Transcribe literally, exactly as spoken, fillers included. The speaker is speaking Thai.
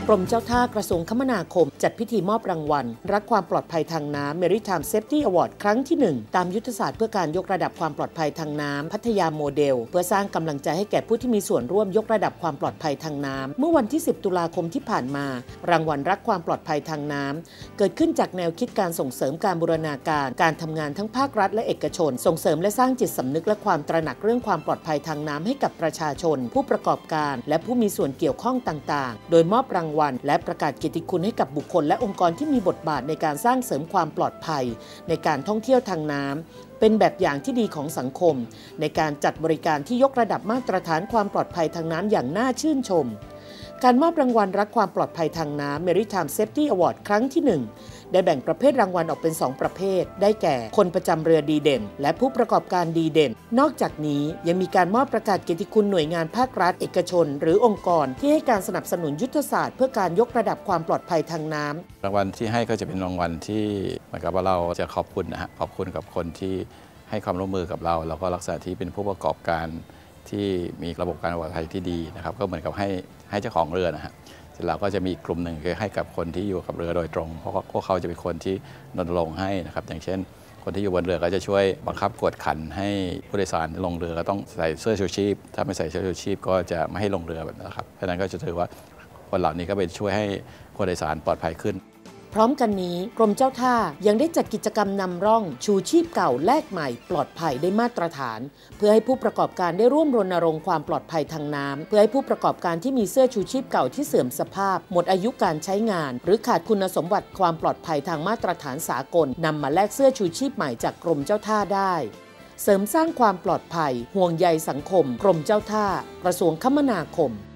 กรมเจ้าท่ากระทรวงคมนาคมจัดพิธีมอบรางวัลรักความปลอดภัยทางน้ำ Maritime Safety Award ครั้งที่หนึ่งตามยุทธศาสตร์เพื่อการยกระดับความปลอดภัยทางน้ำพัทยาโมเดลเพื่อสร้างกำลังใจให้แก่ผู้ที่มีส่วนร่วมยกระดับความปลอดภัยทางน้ำเมื่อวันที่สิบตุลาคมที่ผ่านมารางวัลรักความปลอดภัยทางน้ำเกิดขึ้นจากแนวคิดการส่งเสริมการบูรณาการการทำงานทั้งภาครัฐและเอกชนส่งเสริมและสร้างจิตสำนึกและความตระหนักเรื่องความปลอดภัยทางน้ำให้กับประชาชนผู้ประกอบการและผู้มีส่วนเกี่ยวข้องต่างๆโดยมอบรางวัลและประกาศเกียรติคุณให้กับบุคคลและองค์กรที่มีบทบาทในการสร้างเสริมความปลอดภัยในการท่องเที่ยวทางน้ำเป็นแบบอย่างที่ดีของสังคมในการจัดบริการที่ยกระดับมาตรฐานความปลอดภัยทางน้ำอย่างน่าชื่นชมการมอบรางวัลรักความปลอดภัยทางน้ำ Maritime Safety Award ครั้งที่หนึ่งได้แบ่งประเภทรางวัลออกเป็นสองประเภทได้แก่คนประจำเรือดีเด่นและผู้ประกอบการดีเด่นนอกจากนี้ยังมีการมอบประกาศเกียรติคุณหน่วยงานภาครัฐเอกชนหรือองค์กรที่ให้การสนับสนุนยุทธศาสตร์เพื่อการยกระดับความปลอดภัยทางน้ำรางวัลที่ให้ก็จะเป็นรางวัลที่เหมือนกับว่าเราจะขอบคุณนะฮะขอบคุณกับคนที่ให้ความร่วมมือกับเราแล้วก็ลักษณะที่เป็นผู้ประกอบการที่มีระบบการปลอดภัยที่ดีนะครับก็เหมือนกับให้ให้เจ้าของเรือนะฮะเสร็จแล้วก็จะมีกลุ่มหนึ่งคือให้กับคนที่อยู่กับเรือโดยตรงเพราะพวกเขาจะเป็นคนที่รณรงค์ให้นะครับอย่างเช่นคนที่อยู่บนเรือก็จะช่วยบังคับกวดขันให้ผู้โดยสารลงเรือก็ต้องใส่เสื้อชูชีพถ้าไม่ใส่เสื้อชูชีพก็จะไม่ให้ลงเรือแบบนั้นครับเพราะนั้นก็จะถือว่าคนเหล่านี้ก็เป็นช่วยให้ผู้โดยสารปลอดภัยขึ้นพร้อมกันนี้กรมเจ้าท่ายังได้จัดกิจกรรมนำร่องชูชีพเก่าแลกใหม่ปลอดภัยได้มาตรฐานเพื่อให้ผู้ประกอบการได้ร่วมรณรงค์ความปลอดภัยทางน้ำเพื่อให้ผู้ประกอบการที่มีเสื้อชูชีพเก่าที่เสื่อมสภาพหมดอายุการใช้งานหรือขาดคุณสมบัติความปลอดภัยทางมาตรฐานสากลนำมาแลกเสื้อชูชีพใหม่จากกรมเจ้าท่าได้เสริมสร้างความปลอดภัยห่วงใยสังคมกรมเจ้าท่ากระทรวงคมนาคม